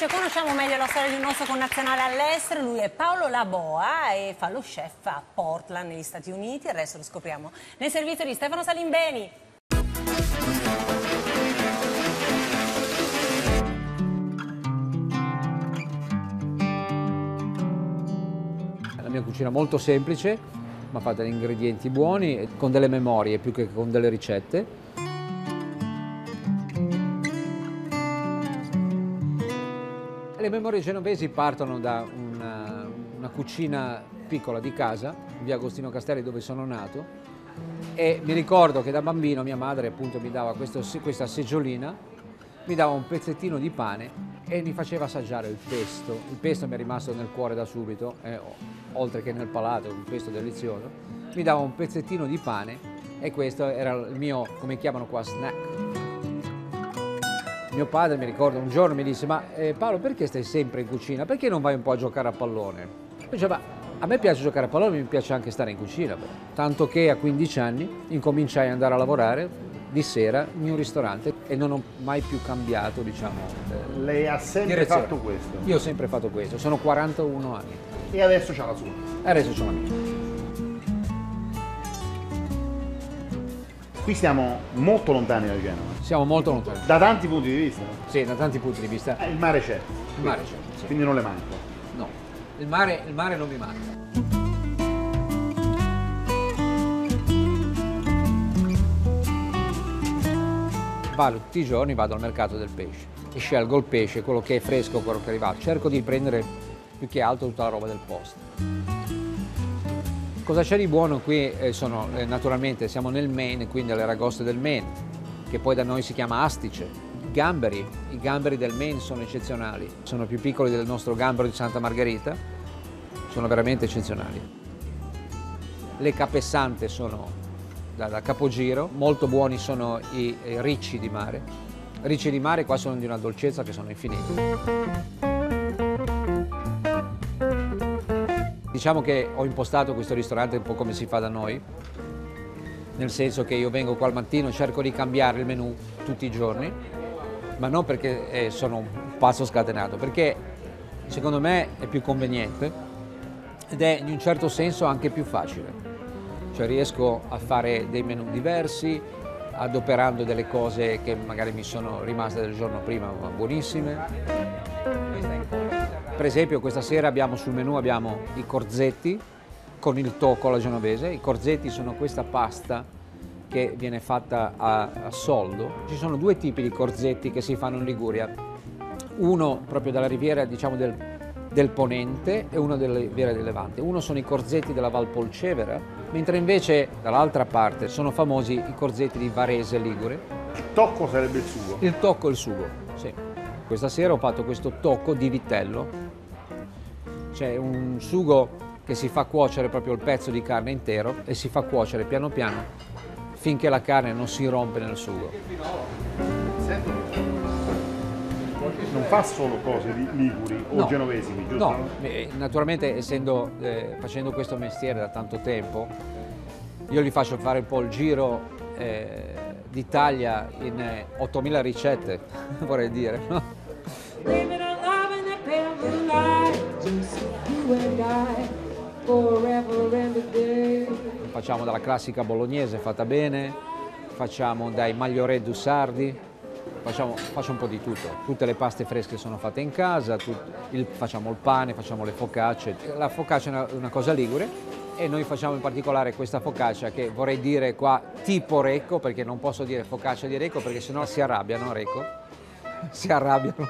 spazio conosciamo meglio la storia di un nostro connazionale all'estero. Lui è Paolo Laboa e fa lo chef a Portland, negli Stati Uniti. Il resto lo scopriamo nel servizio di Stefano Salimbeni. La mia cucina è molto semplice, ma fa degli ingredienti buoni, con delle memorie più che con delle ricette. Le memorie genovesi partono da una cucina piccola di casa, in via Agostino Castelli, dove sono nato, e mi ricordo che da bambino mia madre appunto mi dava questa seggiolina, mi dava un pezzettino di pane e mi faceva assaggiare il pesto. Il pesto mi è rimasto nel cuore da subito, oltre che nel palato, un pesto delizioso. Mi dava un pezzettino di pane e questo era il mio, come chiamano qua, snack. Mio padre, mi ricordo, un giorno mi disse: ma Paolo, perché stai sempre in cucina? Perché non vai un po' a giocare a pallone? Io dicevo: ma a me piace giocare a pallone, mi piace anche stare in cucina. Tanto che a 15 anni incominciai ad andare a lavorare di sera in un ristorante e non ho mai più cambiato, diciamo. Lei ha sempre direzione. fatto questo? Io ho sempre fatto questo, sono 41 anni. E adesso c'ha la sua? E adesso c'ho la mia. Qui siamo molto lontani da Genova. Siamo molto lontani. Da tanti punti di vista. Sì, da tanti punti di vista. Il mare c'è. Il mare c'è, sì. Quindi non le manca. No, il mare non mi manca. Tutti i giorni vado al mercato del pesce e scelgo il pesce, quello che è fresco, quello che è arrivato. Cerco di prendere più che altro tutta la roba del posto. Cosa c'è di buono qui? Naturalmente siamo nel Maine, quindi alle aragoste del Maine, che poi da noi si chiama astice. I gamberi del Maine sono eccezionali, sono più piccoli del nostro gambero di Santa Margherita, sono veramente eccezionali. Le capessante sono da capogiro, molto buoni sono i ricci di mare. I ricci di mare qua sono di una dolcezza che sono infiniti. Diciamo che ho impostato questo ristorante un po' come si fa da noi, nel senso che io vengo qua al mattino, cerco di cambiare il menù tutti i giorni, ma non perché sono un pazzo scatenato, perché secondo me è più conveniente ed è in un certo senso anche più facile. Cioè riesco a fare dei menù diversi, adoperando delle cose che magari mi sono rimaste del giorno prima, ma buonissime. Per esempio questa sera sul menù abbiamo i corzetti con il tocco alla genovese. I corzetti sono questa pasta che viene fatta a soldo. Ci sono due tipi di corzetti che si fanno in Liguria. Uno proprio dalla riviera, diciamo, del Ponente e uno della riviera del Levante. Uno sono i corzetti della Valpolcevera, mentre invece dall'altra parte sono famosi i corzetti di Varese Ligure. Il tocco sarebbe il sugo? Il tocco e il sugo, sì. Questa sera ho fatto questo tocco di vitello. C'è un sugo che si fa cuocere proprio il pezzo di carne intero e si fa cuocere piano piano finché la carne non si rompe nel sugo. Non fa solo cose di liguri o genovesi, giusto? No, naturalmente facendo questo mestiere da tanto tempo, io gli faccio fare un po' il giro d'Italia in 8000 ricette, vorrei dire, no? Facciamo dalla classica bolognese fatta bene, facciamo dai magliorè du sardi, faccio un po' di tutto. Tutte le paste fresche sono fatte in casa, facciamo il pane, facciamo le focacce. La focaccia è una cosa ligure e noi facciamo in particolare questa focaccia che vorrei dire qua tipo Recco, perché non posso dire focaccia di Recco perché sennò si arrabbiano, Recco. Si arrabbiano.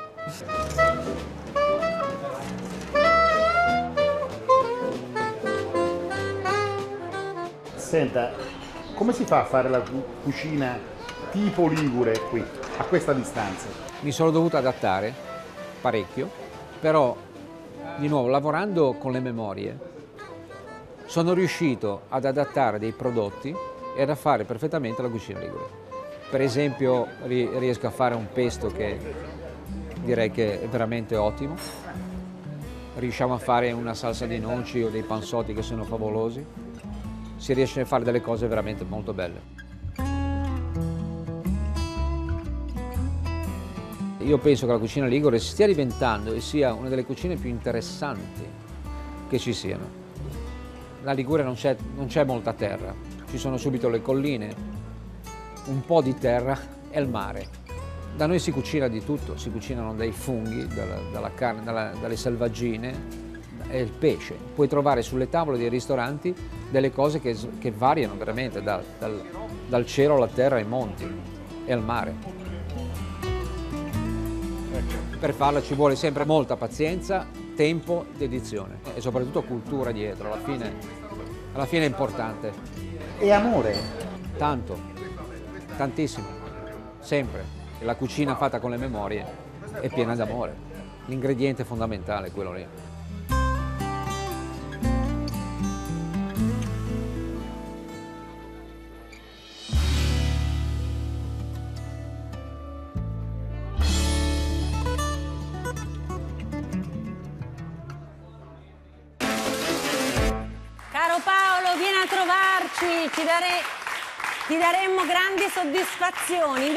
Senta, come si fa a fare la cucina tipo ligure qui, a questa distanza? Mi sono dovuto adattare parecchio, però di nuovo lavorando con le memorie sono riuscito ad adattare dei prodotti e a fare perfettamente la cucina ligure. Per esempio riesco a fare un pesto che direi che è veramente ottimo, riusciamo a fare una salsa di noci o dei panzotti che sono favolosi. Si riesce a fare delle cose veramente molto belle. io penso che la cucina ligure stia diventando e sia una delle cucine più interessanti che ci siano. La Liguria non c'è molta terra, ci sono subito le colline, un po' di terra e il mare. Da noi si cucina di tutto, si cucinano dai funghi, dalla carne, dalle selvaggine e il pesce. Puoi trovare sulle tavole dei ristoranti delle cose che variano veramente dal cielo alla terra ai monti e al mare. Per farla ci vuole sempre molta pazienza, tempo, dedizione e soprattutto cultura dietro, alla fine è importante. E amore. Tanto, tantissimo, sempre. E la cucina fatta con le memorie è piena d'amore. L'ingrediente fondamentale è quello lì. Caro Paolo, vieni a trovarci, ti daremmo grandi soddisfazioni.